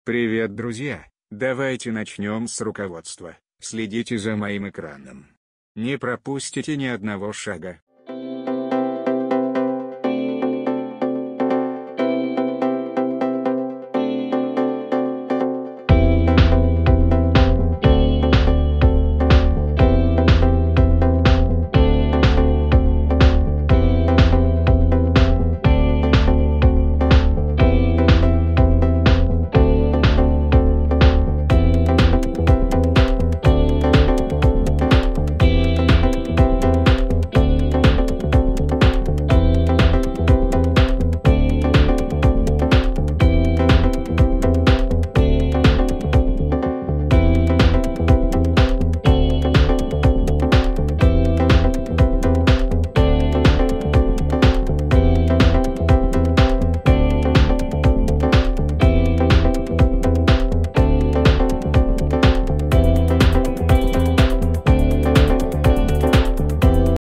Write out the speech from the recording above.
Привет, друзья! Давайте начнем с руководства. Следите за моим экраном. Не пропустите ни одного шага.